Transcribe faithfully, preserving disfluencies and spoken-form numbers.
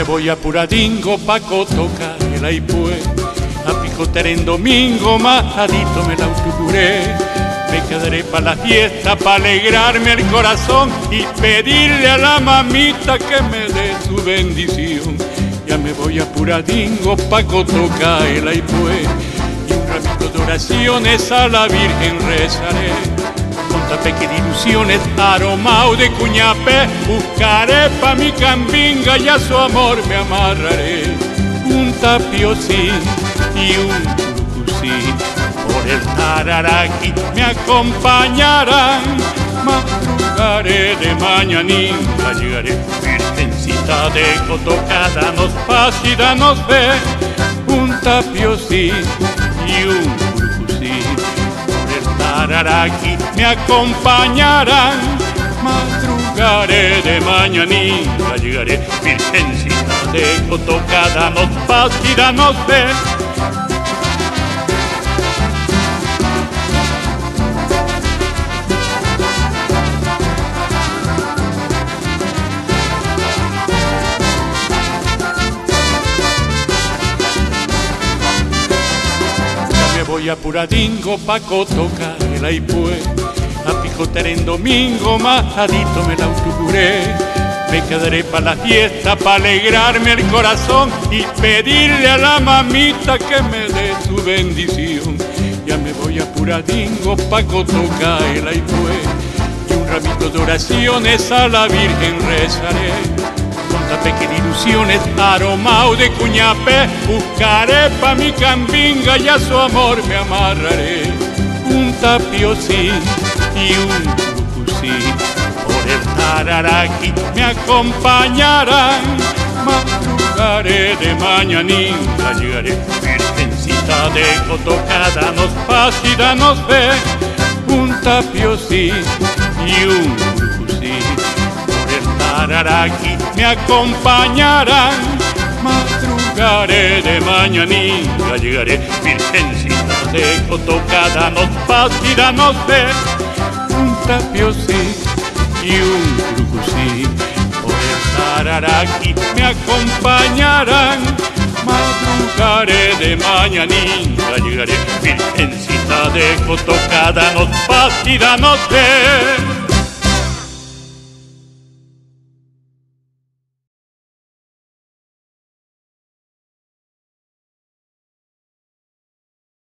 me voy apuradingo pa' Cotoca el Aipue, a picotear en domingo, majadito me la autocuré. Me quedaré pa' la fiesta, pa' alegrarme el corazón y pedirle a la mamita que me dé su bendición. Ya me voy apuradingo pa' Cotoca el Aipue, y un ramito de oraciones a la Virgen rezaré. Con tapeque de ilusiones, aromao de cuñapé, buscaré pa' mi cambinga y a su amor me amarraré. Un tapiosí y un curucusí por el Tararaqui me acompañarán. Madrugaré de mañanita, llegaré, Virgencita de Cotoca, danos paz y danos fe. Un tapiosí y un curucusí por el Tararaqui me acompañarán. Madrugaré de mañanita, llegaré, Virgencita de Cotoca, danos paz y danos fe. Voy apuradingo pa' Cotoca el Aipue, a picotear en domingo, majadito me la autocuré. Me quedaré pa' la fiesta, pa' alegrarme el corazón y pedirle a la mamita que me dé su bendición. Ya me voy apuradingo pa' Cotoca el Aipue, y un ramito de oraciones a la Virgen rezaré. Con tapeque de ilusiones, aromao de cuñapé, buscaré pa' mi cambinga y a su amor me amarraré. Un tapiosí y un curucusí por el Tararaqui me acompañarán. Madrugaré de mañanita, llegaré, Virgencita de Cotoca, danos paz y danos fe. Un tapiosí y un curucusí por el Tararaqui me acompañarán. Madrugaré de mañanita, llegaré, Virgencita de Cotoca, danos paz y danos fe. Un tapiosí y un curucusí por el Tararaqui me acompañarán. Madrugaré de mañanita, llegaré, Virgencita de Cotoca, danos paz y danos fe.